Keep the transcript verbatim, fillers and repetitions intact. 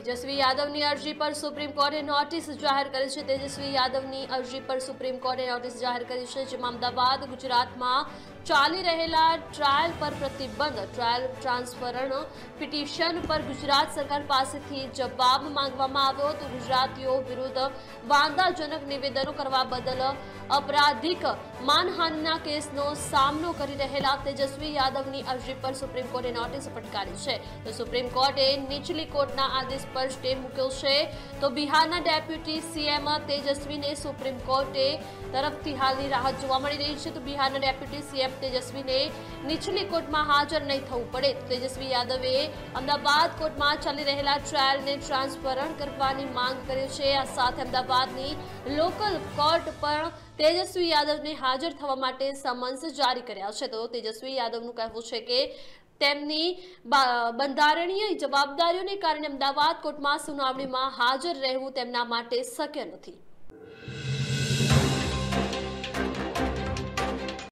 તેજસ્વી યાદવની અરજી પર સુપ્રીમ કોર્ટે નોટિસ જાહેર કરી છે તેજસ્વી યાદવની અરજી પર સુપ્રીમ કોર્ટે નોટિસ જાહેર કરી છે, જેમાં અમદાવાદ ગુજરાતમાં ચાલી રહેલા ટ્રાયલ પર પ્રતિબંધ, ટ્રાયલ ટ્રાન્સફરનો પિટિશન પર ગુજરાત સરકાર પાસેથી જવાબ માંગવામાં આવ્યો હતો। ગુજરાતીઓ વિરુદ્ધ વાંધાજનક નિવેદનો કરવા બદલ અપરાધિક માનહાનિના કેસનો સામનો કરી રહેલા તેજસ્વી યાદવની અરજી પર સુપ્રીમ કોર્ટે નોટિસ ફટકારી છે। તો સુપ્રીમ કોર્ટે નીચલી કોર્ટના આદેશ પર સ્ટે મૂક્યો છે। તો બિહારના ડેપ્યુટી સીએમ તેજસ્વીને સુપ્રીમ કોર્ટે તરફથી હાલની રાહત જોવા મળી રહી છે। તો બિહારના ડેપ્યુટી સીએમ તેજસ્વીને નીચલી કોર્ટમાં હાજર નહીં થવું પડે, તેજસ્વી યાદવે અમદાવાદ કોર્ટમાં ચાલી રહેલા ટ્રાયલને ટ્રાન્સફર કરવાની માંગ કરી છે। આ સાથે અમદાવાદની લોકલ કોર્ટ પણ તેજસ્વી યાદવને હાજર થવા માટે સમન્સ જારી કર્યા છે। તો તેજસ્વી યાદવનું કહેવું છે કે તેમની બંધારણીય જવાબદારીઓને કારણે અમદાવાદ કોર્ટમાં સુનાવણીમાં હાજર રહેવું તેમના માટે શક્ય નથી।